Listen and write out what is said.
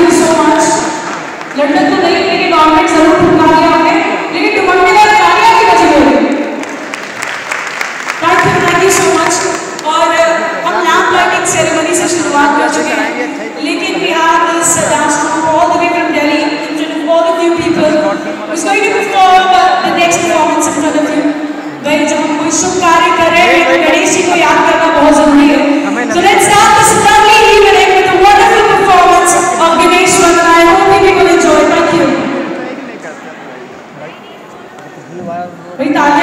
you so much. London तो नहीं, लेकिन ऑर्नेट जरूर ठुकरा दिया आपने, लेकिन टुकड़ेदार तालियां की बजी बोली। Thank you so much. और हम लैम्प लाइटिंग सेरेमनी से शुरुआत कर चुके हैं, लेकिन we have this dance group all the way from Delhi, in front of all of you people, who's going to perform the next performance in front of you. भाई जब हम कोई शुभ कार्य कर रहे हैं, तो गणेश जी को याद करना बहुत जरूरी है। So let's start this lovely evening with a wonderful performance of Ganesh Vandan. I hope you people enjoy. Thank you. भाई